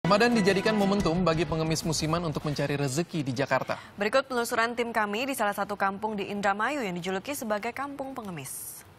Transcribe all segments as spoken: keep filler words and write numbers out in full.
Ramadan dijadikan momentum bagi pengemis musiman untuk mencari rezeki di Jakarta. Berikut penelusuran tim kami di salah satu kampung di Indramayu yang dijuluki sebagai kampung pengemis.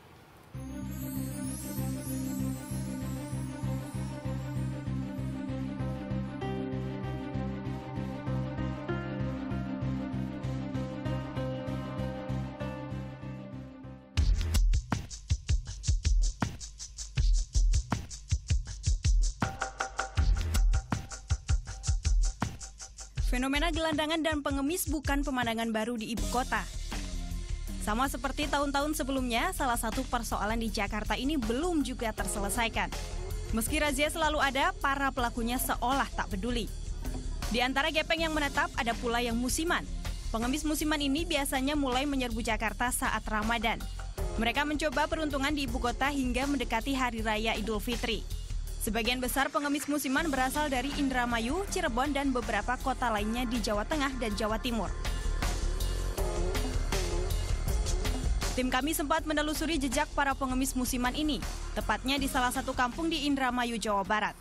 Fenomena gelandangan dan pengemis bukan pemandangan baru di ibu kota. Sama seperti tahun-tahun sebelumnya, salah satu persoalan di Jakarta ini belum juga terselesaikan. Meski razia selalu ada, para pelakunya seolah tak peduli. Di antara gepeng yang menetap, ada pula yang musiman. Pengemis musiman ini biasanya mulai menyerbu Jakarta saat Ramadan. Mereka mencoba peruntungan di ibu kota hingga mendekati Hari Raya Idul Fitri. Sebagian besar pengemis musiman berasal dari Indramayu, Cirebon, dan beberapa kota lainnya di Jawa Tengah dan Jawa Timur. Tim kami sempat menelusuri jejak para pengemis musiman ini, tepatnya di salah satu kampung di Indramayu, Jawa Barat.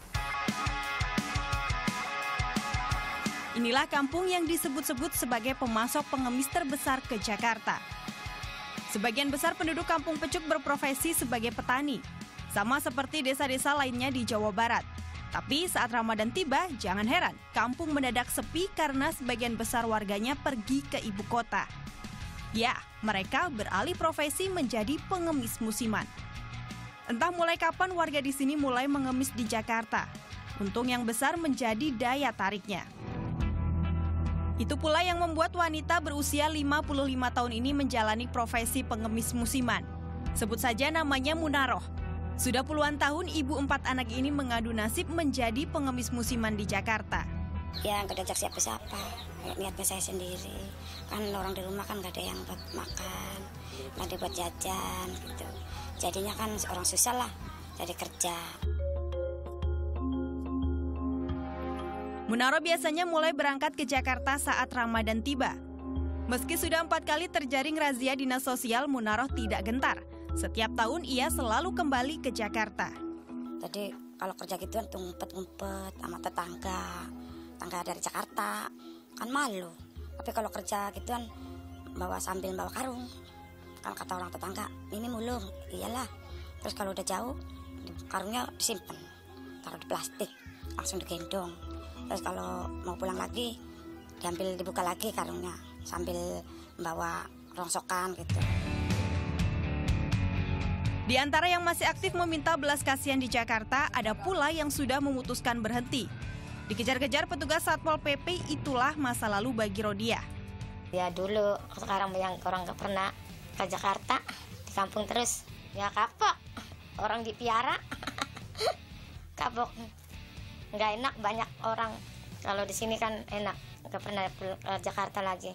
Inilah kampung yang disebut-sebut sebagai pemasok pengemis terbesar ke Jakarta. Sebagian besar penduduk Kampung Pecuk berprofesi sebagai petani, sama seperti desa-desa lainnya di Jawa Barat. Tapi saat Ramadan tiba, jangan heran, kampung mendadak sepi karena sebagian besar warganya pergi ke ibu kota. Ya, mereka beralih profesi menjadi pengemis musiman. Entah mulai kapan warga di sini mulai mengemis di Jakarta. Untung yang besar menjadi daya tariknya. Itu pula yang membuat wanita berusia lima puluh lima tahun ini menjalani profesi pengemis musiman. Sebut saja namanya Munaroh. Sudah puluhan tahun ibu empat anak ini mengadu nasib menjadi pengemis musiman di Jakarta. Ya nggak diajak siapa-siapa, niatnya saya sendiri. Kan orang di rumah kan nggak ada yang buat makan, nggak ada buat jajan gitu. Jadinya kan orang susah lah, jadi kerja. Munaroh biasanya mulai berangkat ke Jakarta saat Ramadan tiba. Meski sudah empat kali terjaring razia dinas sosial, Munaroh tidak gentar. Setiap tahun ia selalu kembali ke Jakarta. Jadi kalau kerja gituan tuh ngumpet-ngumpet sama tetangga, tetangga dari Jakarta, kan malu. Tapi kalau kerja gituan bawa sambil bawa karung. Kalau kata orang tetangga, ini mulung, iyalah. Terus kalau udah jauh, karungnya disimpan, taruh di plastik, langsung digendong. Terus kalau mau pulang lagi, diambil dibuka lagi karungnya sambil membawa rongsokan gitu. Di antara yang masih aktif meminta belas kasihan di Jakarta, ada pula yang sudah memutuskan berhenti. Dikejar-kejar petugas Satpol P P, itulah masa lalu bagi Rodia. Ya dulu, sekarang yang orang nggak pernah ke Jakarta, di kampung terus. Ya kapok, orang dipiara, kapok. Nggak enak, banyak orang. Kalau di sini kan enak, nggak pernah ke Jakarta lagi.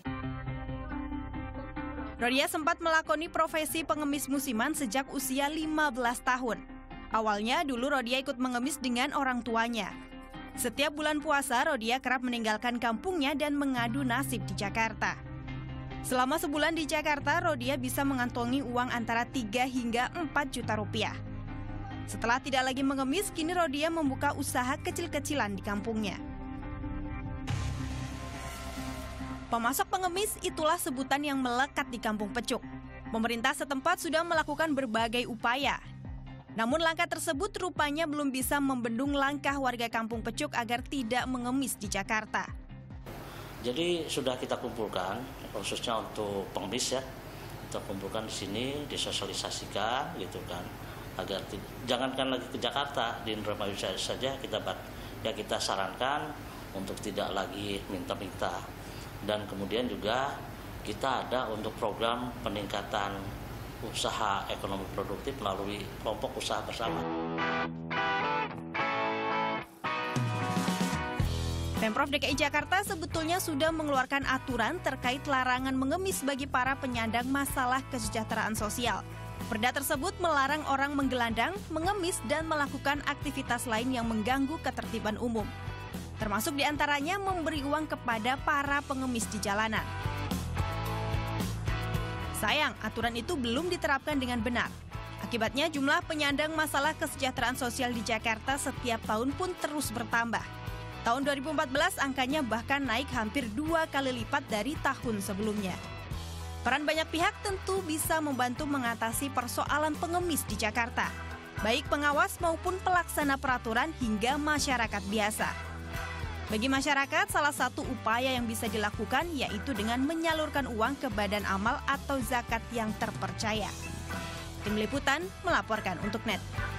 Rodia sempat melakoni profesi pengemis musiman sejak usia lima belas tahun. Awalnya dulu Rodia ikut mengemis dengan orang tuanya. Setiap bulan puasa, Rodia kerap meninggalkan kampungnya dan mengadu nasib di Jakarta. Selama sebulan di Jakarta, Rodia bisa mengantongi uang antara tiga hingga empat juta rupiah. Setelah tidak lagi mengemis, kini Rodia membuka usaha kecil-kecilan di kampungnya. Pemasok pengemis itulah sebutan yang melekat di Kampung Pecuk. Pemerintah setempat sudah melakukan berbagai upaya. Namun langkah tersebut rupanya belum bisa membendung langkah warga Kampung Pecuk agar tidak mengemis di Jakarta. Jadi sudah kita kumpulkan, khususnya untuk pengemis ya, kita kumpulkan di sini, disosialisasikan gitu kan, agar jangankan lagi ke Jakarta, di Indramayu saja kita ya kita sarankan untuk tidak lagi minta-minta. Dan kemudian juga kita ada untuk program peningkatan usaha ekonomi produktif melalui kelompok usaha bersama. Pemprov D K I Jakarta sebetulnya sudah mengeluarkan aturan terkait larangan mengemis bagi para penyandang masalah kesejahteraan sosial. Perda tersebut melarang orang menggelandang, mengemis, dan melakukan aktivitas lain yang mengganggu ketertiban umum. Termasuk diantaranya memberi uang kepada para pengemis di jalanan. Sayang, aturan itu belum diterapkan dengan benar. Akibatnya jumlah penyandang masalah kesejahteraan sosial di Jakarta setiap tahun pun terus bertambah. Tahun dua ribu empat belas angkanya bahkan naik hampir dua kali lipat dari tahun sebelumnya. Peran banyak pihak tentu bisa membantu mengatasi persoalan pengemis di Jakarta, baik pengawas maupun pelaksana peraturan hingga masyarakat biasa. Bagi masyarakat, salah satu upaya yang bisa dilakukan yaitu dengan menyalurkan uang ke badan amal atau zakat yang terpercaya. Tim Liputan melaporkan untuk N E T.